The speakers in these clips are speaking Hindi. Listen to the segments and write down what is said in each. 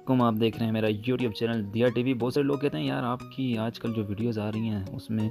अस्सलामुअलैकुम। आप देख रहे हैं मेरा यूट्यूब चैनल दिया टीवी। बहुत सारे लोग कहते हैं यार आपकी आजकल जो वीडियोस आ रही हैं उसमें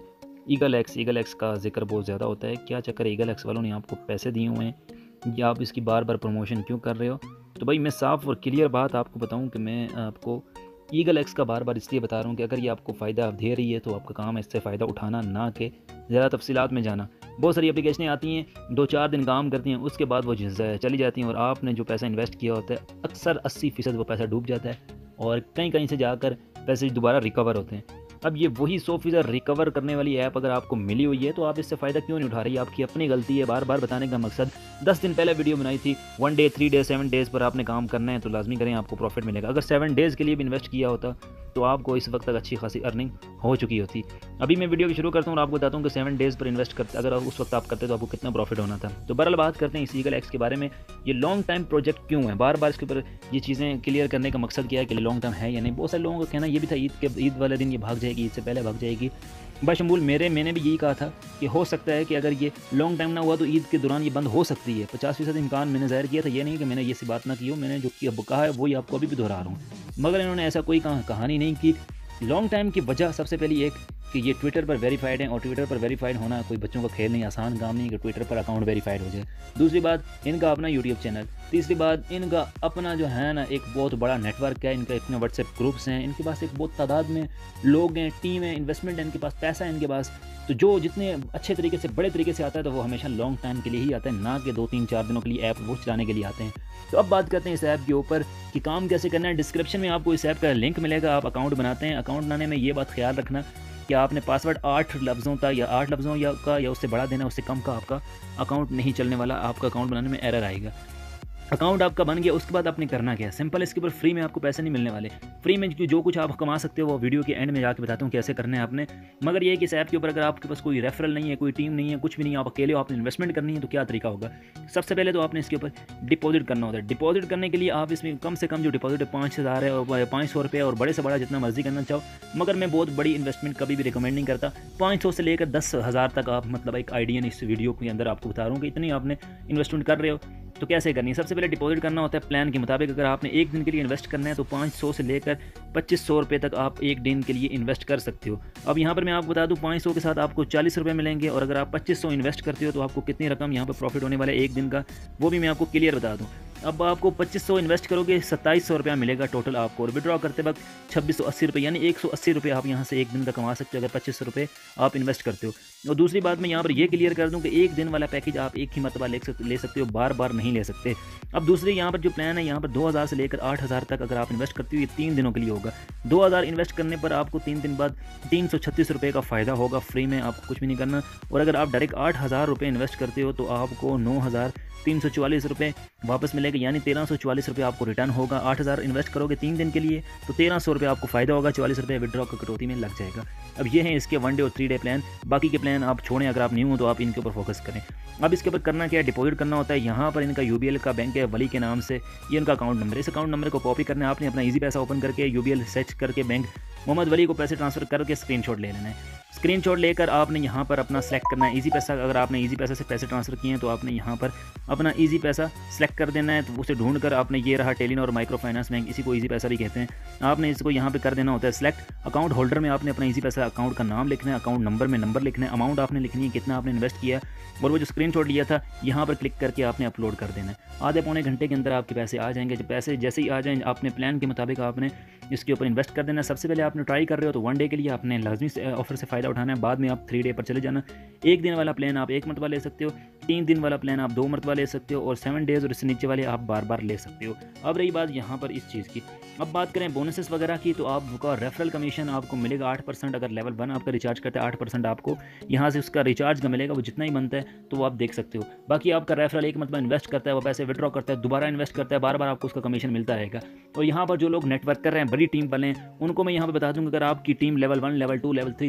ईगल एक्स का जिक्र बहुत ज़्यादा होता है। क्या चक्कर है, ईगल एक्स वालों ने आपको पैसे दिए हुए हैं या आप इसकी बार बार प्रमोशन क्यों कर रहे हो? तो भाई मैं साफ़ और क्लियर बात आपको बताऊं कि मैं आपको ईगल एक्स का बार बार इसलिए बता रहा हूँ कि अगर ये आपको फ़ायदा दे रही है तो आपका काम है इससे फ़ायदा उठाना, ना कि ज़्यादा तफसीलात में जाना। बहुत सारी एप्लीकेशनें आती हैं, 2-4 दिन काम करती हैं, उसके बाद वो चली जाती हैं और आपने जो पैसा इन्वेस्ट किया होता है अक्सर 80% वो पैसा डूब जाता है और कहीं कहीं से जाकर पैसे दोबारा रिकवर होते हैं। अब ये वही 100% रिकवर करने वाली ऐप अगर आपको मिली हुई है तो आप इससे फ़ायदा क्यों नहीं उठा रही? आपकी अपनी गलती है। बार बार बताने का मकसद, 10 दिन पहले वीडियो बनाई थी, 1 डे, 3 डे, 7 डेज़ पर आपने काम करना है तो लाजमी करें, आपको प्रॉफिट मिलेगा। अगर 7 डेज़ के लिए भी इन्वेस्ट किया होता तो आपको इस वक्त तक अच्छी खासी अर्निंग हो चुकी होती। अभी मैं वीडियो की शुरू करता हूँ और आपको बताता हूँ कि 7 डेज़ पर इन्वेस्ट करते अगर उस वक्त आप करते तो आपको कितना प्रॉफिट होना था। तो बहरहाल बात करते हैं इस ईगल एक्स के बारे में। ये लॉन्ग टाइम प्रोजेक्ट क्यों है, बार बार इसके ऊपर ये चीज़ें क्लियर करने का मकसद क्या है कि लॉन्ग टर्म है या नहीं। बहुत सारे लोगों का कहना ये भी था ईद वाले दिन ये भाग जाएगी, ईद से पहले भाग जाएगी। बशमूल मैंने भी यही कहा था कि हो सकता है कि अगर ये लॉन्ग टाइम ना हुआ तो ईद के दौरान ये बंद हो सकती है। 50% इम्कान मैंने ज़ाहिर किया था, ये नहीं कि मैंने ये सी बात ना की हो। मैंने जो कहा है वही आपको अभी भी दोहरा रहा हूँ, मगर इन्होंने ऐसा कोई कहानी नहीं की। लॉन्ग टाइम की वजह सबसे पहली एक कि ये ट्विटर पर वेरीफाइड है और ट्विटर पर वेरीफाइड होना कोई बच्चों का खेल नहीं, आसान काम नहीं कि ट्विटर पर अकाउंट वेरीफाइड हो जाए। दूसरी बात, इनका अपना यूट्यूब चैनल। तीसरी बात, इनका अपना जो है ना एक बहुत बड़ा नेटवर्क है, इनका इतने व्हाट्सएप ग्रुप्स हैं, इनके पास एक बहुत तादाद में लोग हैं, टीम है, इन्वेस्टमेंट है इनके पास, पैसा है इनके पास। तो जो जितने अच्छे तरीके से, बड़े तरीके से आता है तो वो हमेशा लॉन्ग टाइम के लिए ही आता है, ना कि 2-3-4 दिनों के लिए ऐप वो चलाने के लिए आते हैं। तो अब बात करते हैं इस ऐप के ऊपर कि काम कैसे करना है। डिस्क्रिप्शन में आपको इस ऐप का लिंक मिलेगा। आप अकाउंट बनाते हैं, अकाउंट बनाने में ये बात ख्याल रखना कि आपने पासवर्ड 8 लफ्ज़ों का या 8 लफ्ज़ों या उससे बढ़ा देना, उससे कम का आपका अकाउंट नहीं चलने वाला। आपका अकाउंट बनाने में एरर आएगा। अकाउंट आपका बन गया, उसके बाद आपने करना क्या है, सिंपल। इसके ऊपर फ्री में आपको पैसे नहीं मिलने वाले। फ्री में जो कुछ आप कमा सकते हो वो वीडियो के एंड में जाके बताता हूँ कैसे करना है आपने। मगर ये है कि इस ऐप के ऊपर अगर आपके पास कोई रेफरल नहीं है, कोई टीम नहीं है, कुछ भी नहीं, आप अकेले हो, आपने इन्वेस्टमेंट करनी है तो क्या तरीका होगा। सबसे पहले तो आपने इसके ऊपर डिपॉजिट करना होता है। डिपॉजिट करने के लिए आप इसमें कम से कम जो डिपॉजिट है 5,000 है और 500 रुपये, और बड़े से बड़ा जितना मर्जी करना चाहो। मगर मैं बहुत बड़ी इन्वेस्टमेंट कभी भी रिकमेंड नहीं करता। 500 से लेकर 10,000 तक आप, मतलब एक आइडिया इस वीडियो के अंदर आपको बता रहा हूँ कि इतनी आपने इन्वेस्टमेंट कर रहे हो तो कैसे करनी है। सबसे पहले डिपॉजिट करना होता है प्लान के मुताबिक। अगर आपने एक दिन के लिए इन्वेस्ट करना है तो 500 से लेकर 2500 रुपये तक आप एक दिन के लिए इन्वेस्ट कर सकते हो। अब यहाँ पर मैं आपको बता दूँ 500 के साथ आपको 40 रुपये मिलेंगे, और अगर आप 2500 इन्वेस्ट करते हो तो आपको कितनी रकम यहाँ पर प्रॉफिट होने वाला है एक दिन का, वो भी मैं आपको क्लियर बता दूँ। अब आपको 2500 इन्वेस्ट करोगे 2700 रुपया मिलेगा टोटल आपको, और विड्रॉ करते वक्त 2680 रुपये, यानी 180 रुपये आप यहाँ से एक दिन का कमा सकते हो अगर 2500 रुपये आप इन्वेस्ट करते हो। और दूसरी बात मैं यहाँ पर ये क्लियर कर दूँ कि एक दिन वाला पैकेज आप एक ही मरतबा ले सकते हो, बार बार नहीं ले सकते। अब दूसरी यहाँ पर जो प्लान है, यहाँ पर 2000 से लेकर 8000 तक अगर आप इन्वेस्ट करते हो, ये 3 दिनों के लिए होगा। 2000 इन्वेस्ट करने पर आपको 3 दिन बाद 336 रुपये का फ़ायदा होगा, फ्री में, आपको कुछ भी नहीं करना। और अगर आप डायरेक्ट 8000 रुपये इन्वेस्ट करते हो तो आपको 9344 रुपये वापस मिलेगा, यानी 1344 रुपये आपको रिटर्न होगा। 8000 इन्वेस्ट करोगे 3 दिन के लिए तो 1300 रुपये आपको फ़ायदा होगा, 44 रुपये विड्रॉ का कटौती में लग जाएगा। अब ये हैं इसके 1 डे और 3 डे प्लान। बाकी के प्लान आप छोड़ें, अगर आप न्यू हो तो आप इनके ऊपर फोकस करें। अब इसके ऊपर करना क्या है, डिपॉजिट करना होता है। यहाँ पर इनका यूबीएल का बैंक है, वली के नाम से, ये उनका अकाउंट नंबर। इस अकाउंट नंबर को कॉपी करना है आपने, अपना ईजी पैसा ओपन करके यूबीएल सर्च करके बैंक मोहम्मद वली को पैसे ट्रांसफ़र करके स्क्रीनशॉट ले लेना है। स्क्रीनशॉट लेकर आपने यहाँ पर अपना सेलेक्ट करना है ईजी पैसा। अगर आपने ईजी पैसा से पैसे ट्रांसफ़र किए हैं तो आपने यहाँ पर अपना ईजी पैसा सेलेक्ट कर देना है। तो उसे ढूंढ कर आपने, ये रहा टेलीनॉर माइक्रो फाइनेंस बैंक, इसी को ईजी पैसा भी कहते हैं। आपने इसको यहाँ पे कर देना होता है सेलेक्ट। अकाउंट होल्डर में आपने अपना ईजी पैसा अकाउंट का नाम लिखना है, अकाउंट नंबर में नंबर लिखना है, अमाउंट आपने लिखनी है कितना आपने इन्वेस्ट किया, और वो जो स्क्रीनशॉट लिया था यहाँ पर क्लिक करके आपने अपलोड कर देना है। आधे पौने घंटे के अंदर आपके पैसे आ जाएंगे। जब पैसे जैसे ही आ जाएंगे, आपने प्लान के मुताबिक आपने इसके ऊपर इन्वेस्ट कर देना है। सबसे पहले आपने ट्राई कर रहे हो तो 1 डे के लिए आपने लाजमी से ऑफर से फ़ायदा उठाना है, बाद में आप 3 डे पर चले जाना। एक दिन वाला प्लान आप एक मरतबा ले सकते हो, 3 दिन वाला प्लान आप 2 मरतबा ले सकते हो, और 7 डेज़ और इससे नीचे वाले आप बार बार ले सकते हो। अब रही बात यहाँ पर इस चीज़ की। अब बात करें बोनसेस वगैरह की, तो आपका रेफरल कमीशन आपको मिलेगा 8%। अगर लेवल 1 आपका रिचार्ज करता है 8% आपको यहाँ से उसका रिचार्ज का मिलेगा, वो जितना ही बनता है तो वो आप देख सकते हो। बाकी आपका रेफरल एक मतलब इन्वेस्ट करता है, वो पैसे विड्रॉ करता है, दोबारा इन्वेस्ट करता है, बार बार आपको उसका कमीशन मिलता रहेगा। और यहाँ पर जो लोग नेटवर्क कर रहे हैं, बड़ी टीम वाले हैं, उनको मैं यहाँ पर बता दूँगा, अगर आपकी टीम लेवल 1, लेवल 2, लेवल 3 तीनों मिला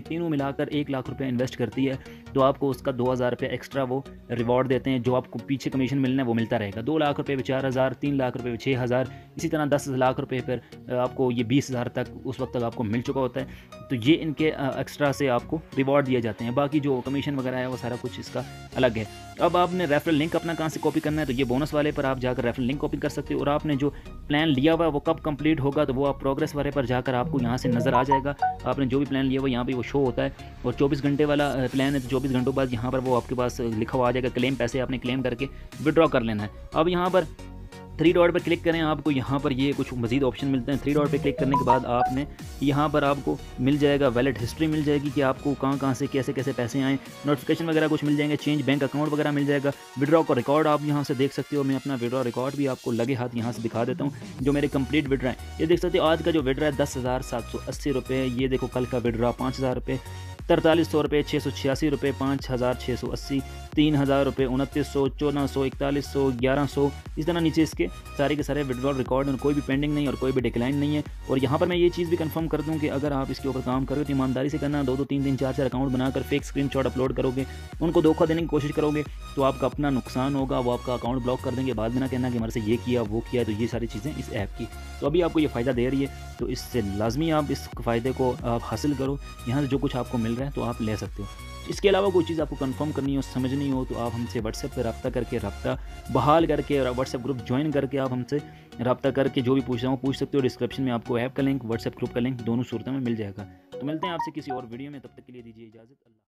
जाकर 1 लाख रुपये इन्वेस्ट करती है तो आपको उसका 2,000 रुपये एक्स्ट्रा वो रिवॉर्ड देते हैं, जो आपको पीछे कमीशन मिलना है वो मिलता रहेगा। 2 लाख रुपये पे 4,000, 3 लाख रुपये पे 6,000, इसी तरह 10 लाख रुपये पर आपको ये 20,000 तक उस वक्त तक आपको मिल चुका होता है। तो ये इनके एक्स्ट्रा से आपको रिवॉर्ड दिए जाते हैं। बाकी जो कमीशन वगैरह है वो सारा कुछ इसका अलग है। अब आपने रेफरल लिंक अपना कहाँ से कॉपी करना है, तो ये बोनस वाले पर आप जाकर रेफरल लिंक कॉपी कर सकते हो। और आपने जो प्लान लिया हुआ है वो कब कंप्लीट होगा, तो वो आप प्रोग्रेस वाले पर जाकर आपको यहाँ से नज़र आ जाएगा। आपने जो भी प्लान लिया हुआ यहाँ पे वो शो होता है। और 24 घंटे वाला प्लान है तो 24 घंटों बाद यहाँ पर वो आपके पास लिखा हुआ आ जाएगा क्लेम, पैसे आपने क्लेम करके विड्रॉ कर लेना है। अब यहाँ पर 3 डॉट पर क्लिक करें, आपको यहाँ पर ये कुछ मज़ीद ऑप्शन मिलते हैं। 3 डॉट पे क्लिक करने के बाद आपने यहाँ पर आपको मिल जाएगा वैलेट हिस्ट्री मिल जाएगी कि आपको कहाँ से कैसे कैसे पैसे आए, नोटिफिकेशन वगैरह कुछ मिल जाएंगे, चेंज बैंक अकाउंट वगैरह मिल जाएगा। विड्रॉ का रिकॉर्ड आप यहाँ से देख सकते हो। मैं अपना विड्रॉ रिकॉर्ड भी आपको लगे हाथ यहाँ से दिखा देता हूँ, जो मेरे कंप्लीट विड्रॉ है ये देख सकते हो। आज का जो विड्रॉ है 10,780 रुपये, ये देखो कल का विड्रॉ 5,000 रुपये, 4300 रुपये, 686 रुपये, 5,680, 3,000 रुपये, 2,900, 1,400, 4,100, 1,100, इस तरह नीचे इसके सारे के सारे विड्रॉल रिकॉर्ड और कोई भी पेंडिंग नहीं और कोई भी डिक्लाइन नहीं है। और यहाँ पर मैं ये चीज़ भी कंफर्म कर दूँ कि अगर आप इसके ऊपर काम करोगे तो ईमानदारी से करना, 2-2, 3-3, 4-4 अकाउंट बनाकर फेक स्क्रीनशॉट अपलोड करोगे, उनको धोखा देने की कोशिश करोगे तो आपका अपना नुकसान होगा। वो आपका अकाउंट ब्लॉक कर देंगे, बाद में ना कहना कि हमारे से ये किया वो किया। तो ये सारी चीज़ें इस ऐप की तो अभी आपको ये फ़ायदा दे रही है, तो इससे लाजमी आप इस फ़ायदे को आप हासिल करो। यहाँ से जो कुछ आपको मिल रहा है तो आप ले सकते हो। इसके अलावा कोई चीज़ आपको कंफर्म करनी हो, समझनी हो, तो आप हमसे व्हाट्सएप पर रब्ता करके, रब्ता बहाल करके और व्हाट्सएप ग्रुप ज्वाइन करके आप हमसे रब्ता करके जो भी पूछना हो पूछ सकते हो। डिस्क्रिप्शन में आपको ऐप का लिंक, व्हाट्सएप ग्रुप का लिंक दोनों सूरतों में मिल जाएगा। तो मिलते हैं आपसे किसी और वीडियो में, तब तक के लिए दीजिए इजाज़त। अल्लाह।